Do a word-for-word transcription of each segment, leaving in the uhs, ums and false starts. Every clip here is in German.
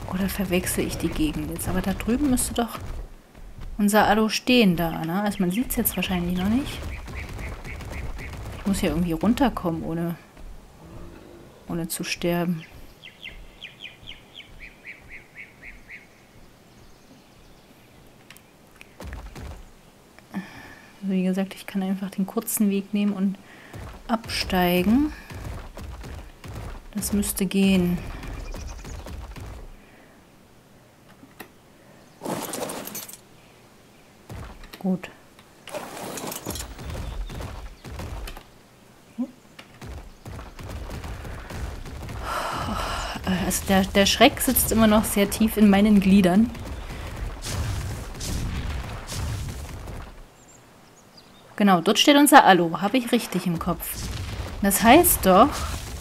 Oder verwechsel ich die Gegend jetzt? Aber da drüben müsste doch unser Alu stehen da, ne? Also man sieht es jetzt wahrscheinlich noch nicht. Ich muss hier irgendwie runterkommen, ohne, ohne zu sterben. Also wie gesagt, ich kann einfach den kurzen Weg nehmen und absteigen. Das müsste gehen. Gut. Also der, der Schreck sitzt immer noch sehr tief in meinen Gliedern. Genau, dort steht unser Alu. Habe ich richtig im Kopf. Das heißt doch,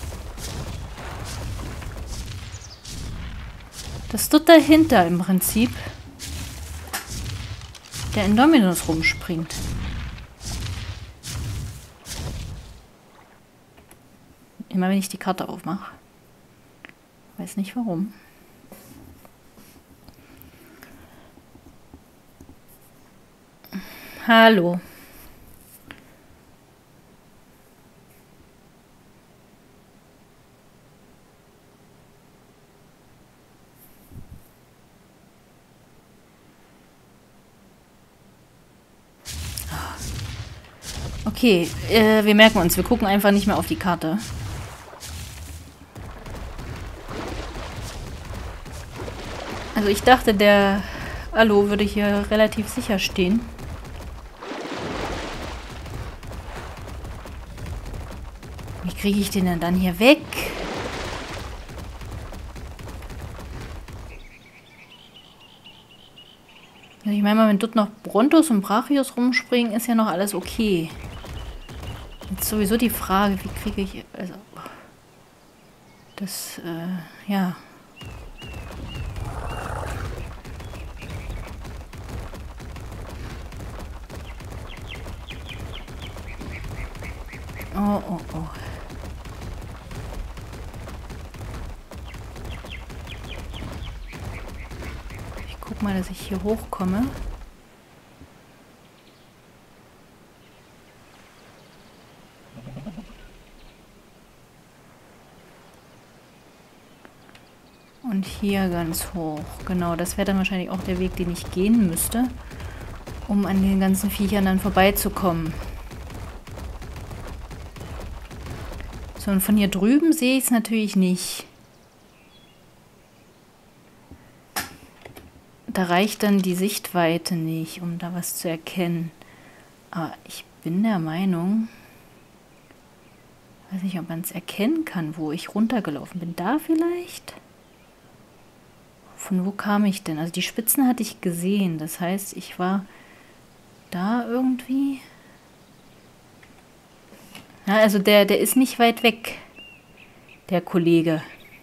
dass dort dahinter im Prinzip der Indominus rumspringt. Immer wenn ich die Karte aufmache. Weiß nicht warum. Hallo. Okay, äh, wir merken uns, wir gucken einfach nicht mehr auf die Karte. Also ich dachte, der Alu würde hier relativ sicher stehen. Wie kriege ich den denn dann hier weg? Also ich meine mal, wenn dort noch Brontos und Brachios rumspringen, ist ja noch alles okay. Jetzt sowieso die Frage, wie kriege ich... Also, das, äh, ja... Oh, oh, oh. Ich guck mal, dass ich hier hochkomme. Und hier ganz hoch. Genau, das wäre dann wahrscheinlich auch der Weg, den ich gehen müsste, um an den ganzen Viechern dann vorbeizukommen. So, und von hier drüben sehe ich es natürlich nicht. Da reicht dann die Sichtweite nicht, um da was zu erkennen. Aber ich bin der Meinung, weiß nicht, ob man es erkennen kann, wo ich runtergelaufen bin. Da vielleicht? Von wo kam ich denn? Also die Spitzen hatte ich gesehen. Das heißt, ich war da irgendwie... Ja, also der, der ist nicht weit weg, der Kollege.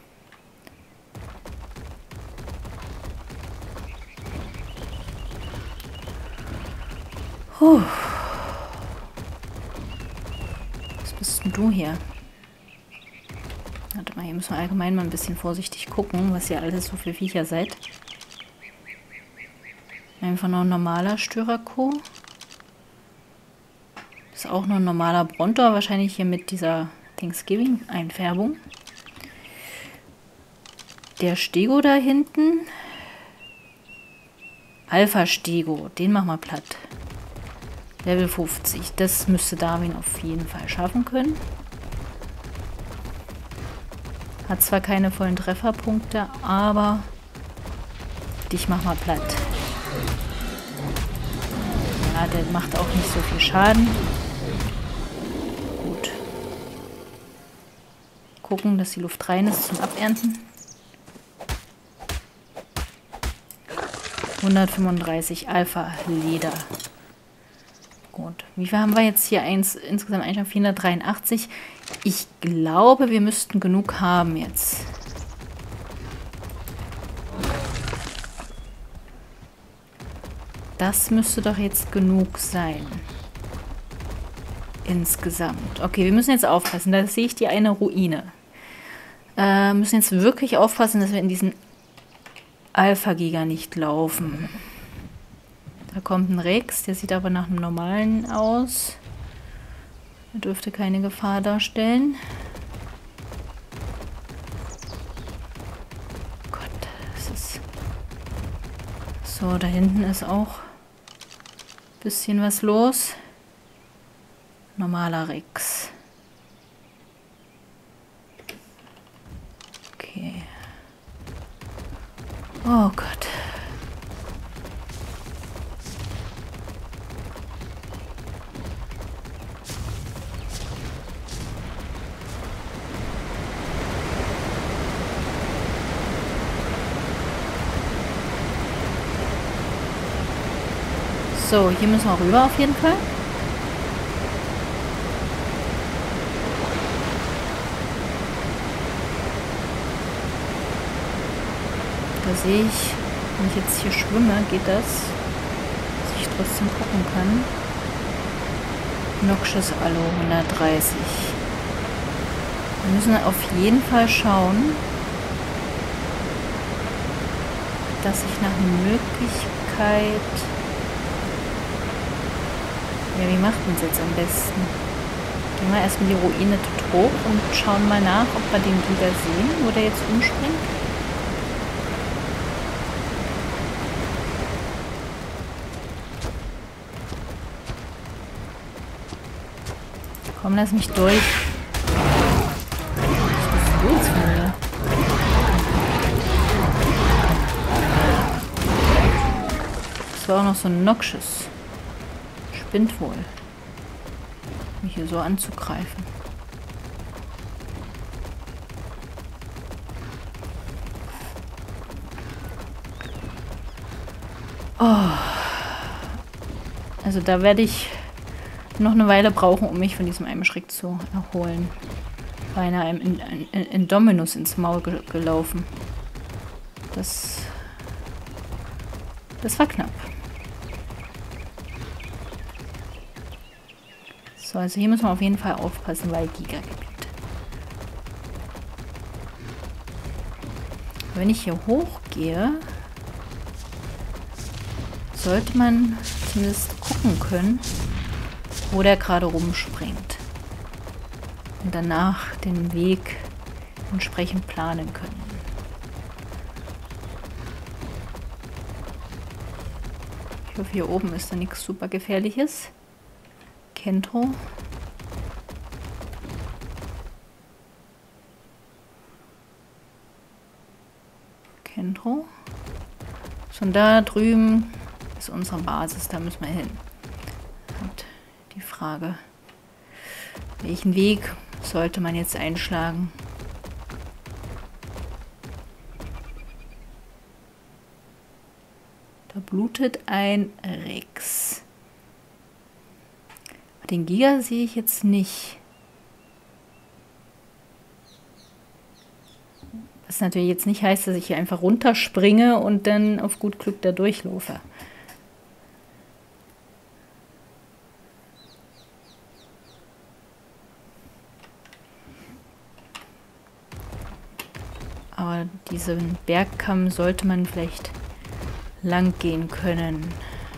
Puh. Was bist denn du hier? Warte mal, hier müssen wir allgemein mal ein bisschen vorsichtig gucken, was ihr alles so für Viecher seid. Einfach noch ein normaler Styraco. Ist auch noch ein normaler Brontor, wahrscheinlich hier mit dieser Thanksgiving-Einfärbung. Der Stego da hinten. Alpha Stego, den machen wir platt. Level fünfzig, das müsste Darwin auf jeden Fall schaffen können. Hat zwar keine vollen Trefferpunkte, aber dich mach mal platt. Ja, der macht auch nicht so viel Schaden. Gut. Gucken, dass die Luft rein ist zum Abernten. hundertfünfunddreißig Alpha Leder. Gut. Wie viel haben wir jetzt hier? Eins, insgesamt Einstand vierhundertdreiundachtzig. Ich glaube, wir müssten genug haben jetzt. Das müsste doch jetzt genug sein. Insgesamt. Okay, wir müssen jetzt aufpassen. Da sehe ich die eine Ruine. Äh, müssen jetzt wirklich aufpassen, dass wir in diesen Alpha-Giga nicht laufen. Da kommt ein Rex, der sieht aber nach einem normalen aus. Er dürfte keine Gefahr darstellen. Gott, das ist... So, da hinten ist auch ein bisschen was los. Normaler Rex. Okay. Oh Gott. So, hier müssen wir rüber auf jeden Fall. Da sehe ich, wenn ich jetzt hier schwimme, geht das, dass ich trotzdem gucken kann. Noxious Alu hundertdreißig. Wir müssen auf jeden Fall schauen, dass ich nach Möglichkeit... Ja, wie macht man es jetzt am besten? Gehen wir erstmal die Ruine tot hoch und schauen mal nach, ob wir den Giga sehen, wo der jetzt umspringt. Komm, lass mich durch. Was ist los von mir? Das war auch noch so ein Noxious. Spinnt wohl, mich hier so anzugreifen. Oh. Also da werde ich noch eine Weile brauchen, um mich von diesem einen Schreck zu erholen. Beinahe in, in, in, in Dominus ins Maul ge gelaufen. Das, das war knapp. So, also hier müssen wir auf jeden Fall aufpassen, weil Giga-Gebiet. Wenn ich hier hochgehe, sollte man zumindest gucken können, wo der gerade rumspringt. Und danach den Weg entsprechend planen können. Ich hoffe, hier oben ist da nichts super Gefährliches. Kentro. Kentro. Schon da drüben ist unsere Basis, da müssen wir hin. Und die Frage, welchen Weg sollte man jetzt einschlagen? Da blutet ein Rex. Den Giga sehe ich jetzt nicht. Was natürlich jetzt nicht heißt, dass ich hier einfach runterspringe und dann auf gut Glück da durchlaufe. Aber diesen Bergkamm sollte man vielleicht lang gehen können.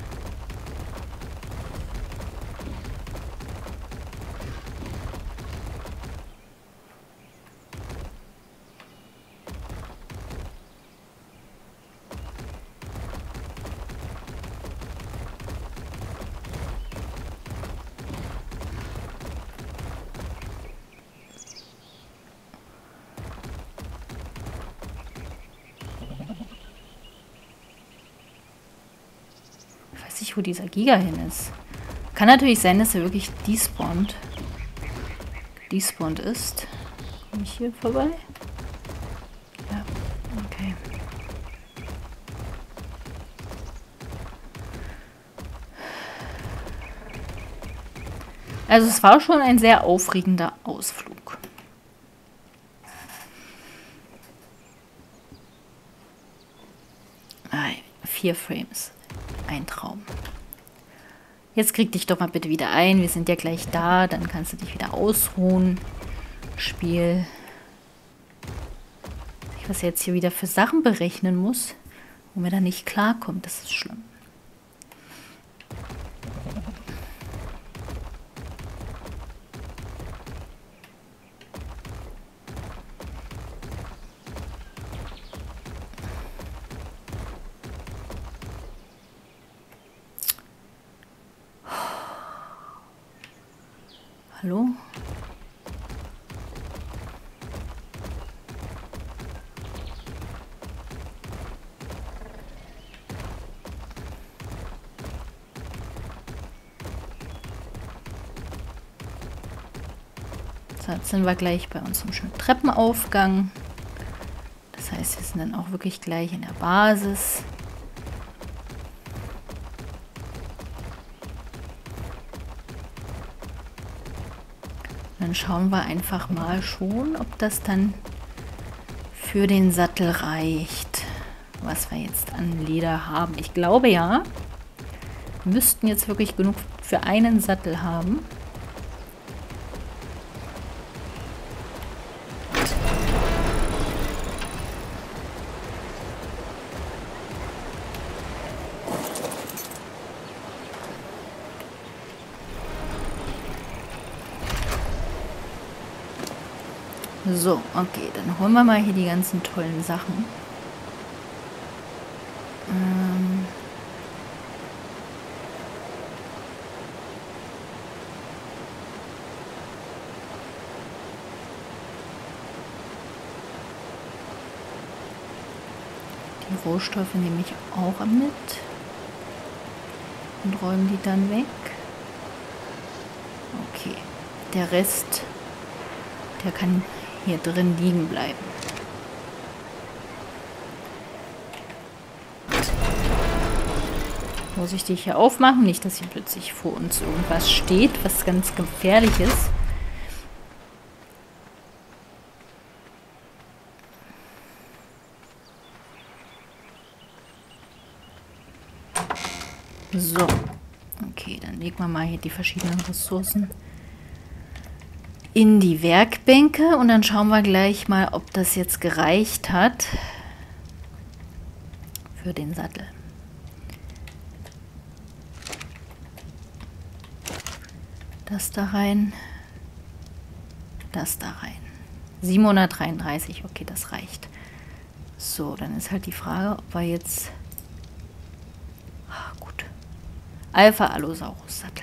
Wo dieser Giga hin ist. Kann natürlich sein, dass er wirklich despawned. Despawned ist. Komme ich hier vorbei? Ja, okay. Also es war schon ein sehr aufregender Ausflug. Ah, vier Frames. Ein Traum. Jetzt krieg dich doch mal bitte wieder ein. Wir sind ja gleich da. Dann kannst du dich wieder ausruhen. Spiel. Was ich jetzt hier wieder für Sachen berechnen muss. Wo mir da nicht klarkommt, das ist schlimm. Hallo? So, jetzt sind wir gleich bei unserem schönen Treppenaufgang. Das heißt, wir sind dann auch wirklich gleich in der Basis. Dann schauen wir einfach mal schon, ob das dann für den Sattel reicht, was wir jetzt an Leder haben. Ich glaube ja, wir müssten jetzt wirklich genug für einen Sattel haben. So, okay, dann holen wir mal hier die ganzen tollen Sachen. Ähm die Rohstoffe nehme ich auch mit und räume die dann weg. Okay, der Rest, der kann hier drin liegen bleiben. Vorsichtig hier aufmachen, nicht, dass hier plötzlich vor uns irgendwas steht, was ganz gefährlich ist. So, okay, dann legen wir mal hier die verschiedenen Ressourcen in die Werkbänke und dann schauen wir gleich mal, ob das jetzt gereicht hat für den Sattel. Das da rein, das da rein. siebenhundertdreiunddreißig, okay, das reicht. So, dann ist halt die Frage, ob wir jetzt... Ah, gut. Alpha Allosaurus Sattel.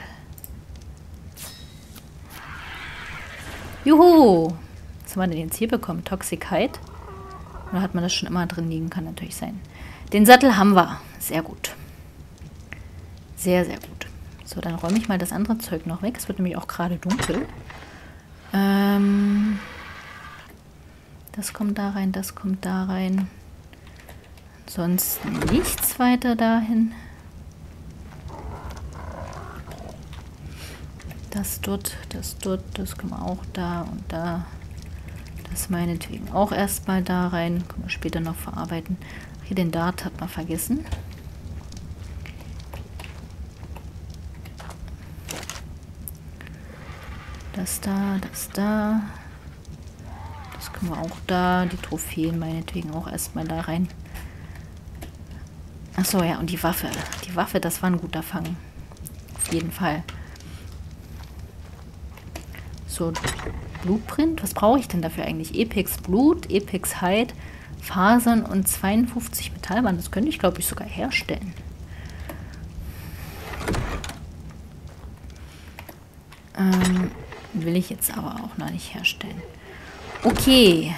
Juhu! Was haben wir denn jetzt hier bekommen? Toxicheit? Oder hat man das schon immer drin liegen? Kann natürlich sein. Den Sattel haben wir. Sehr gut. Sehr, sehr gut. So, dann räume ich mal das andere Zeug noch weg. Es wird nämlich auch gerade dunkel. Ähm, das kommt da rein, das kommt da rein. Ansonsten nichts weiter dahin. Das dort, das dort, das können wir auch da und da. Das meinetwegen auch erstmal da rein. Können wir später noch verarbeiten. Ach, hier den Dart hat man vergessen. Das da, das da. Das können wir auch da. Die Trophäen meinetwegen auch erstmal da rein. Achso, ja, und die Waffe. Die Waffe, das war ein guter Fang. Auf jeden Fall. So, Blueprint. Was brauche ich denn dafür eigentlich? Apex Blut, Apex Hide, Fasern und zweiundfünfzig Metallband. Das könnte ich, glaube ich, sogar herstellen. Ähm, will ich jetzt aber auch noch nicht herstellen. Okay.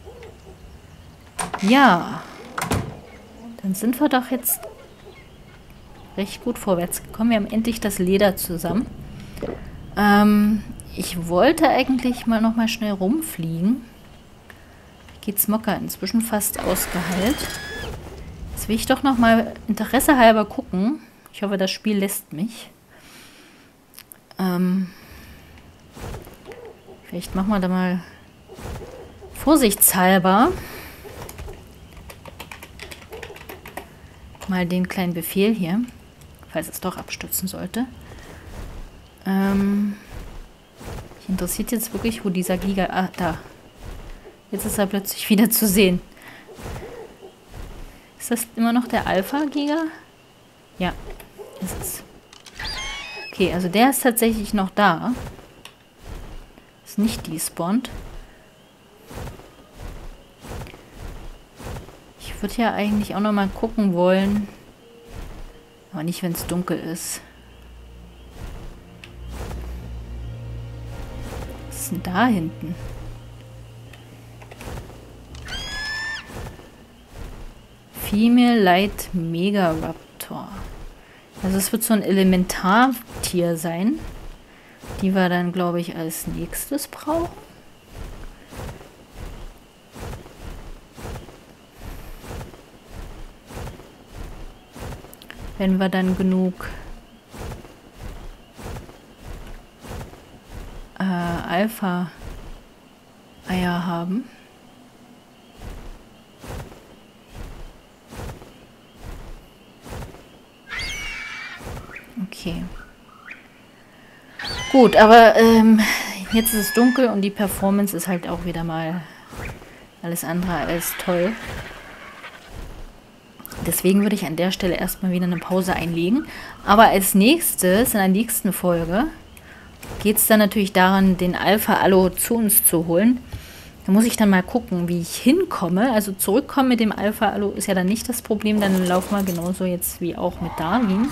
Ja. Dann sind wir doch jetzt recht gut vorwärts gekommen. Wir haben endlich das Leder zusammen. Ähm... Ich wollte eigentlich mal noch mal schnell rumfliegen. Geht's Mocker inzwischen fast ausgeheilt. Jetzt will ich doch noch mal Interesse halber gucken. Ich hoffe, das Spiel lässt mich. Ähm, vielleicht machen wir da mal vorsichtshalber mal den kleinen Befehl hier, falls es doch abstürzen sollte. Ähm... Interessiert jetzt wirklich, wo dieser Giga... Ah, da. Jetzt ist er plötzlich wieder zu sehen. Ist das immer noch der Alpha-Giga? Ja, ist es. Okay, also der ist tatsächlich noch da. Ist nicht despawned. Ich würde ja eigentlich auch noch mal gucken wollen. Aber nicht, wenn es dunkel ist. Was ist denn da hinten? Female Light Megaraptor. Also es wird so ein Elementartier sein, die wir dann, glaube ich, als nächstes brauchen. Wenn wir dann genug äh, Alpha-Eier haben. Okay. Gut, aber ähm, jetzt ist es dunkel und die Performance ist halt auch wieder mal alles andere als toll. Deswegen würde ich an der Stelle erstmal wieder eine Pause einlegen. Aber als nächstes, in der nächsten Folge, geht es dann natürlich daran, den Alpha-Allo zu uns zu holen. Da muss ich dann mal gucken, wie ich hinkomme. Also zurückkommen mit dem Alpha-Allo ist ja dann nicht das Problem. Dann laufen wir genauso jetzt wie auch mit Darwin.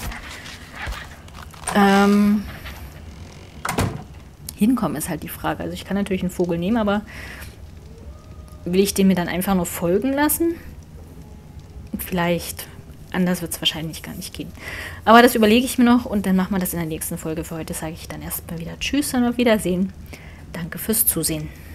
Ähm, hinkommen ist halt die Frage. Also ich kann natürlich einen Vogel nehmen, aber will ich den mir dann einfach nur folgen lassen? Vielleicht. Anders wird es wahrscheinlich gar nicht gehen. Aber das überlege ich mir noch und dann machen wir das in der nächsten Folge. Für heute sage ich dann erstmal wieder Tschüss und auf Wiedersehen. Danke fürs Zusehen.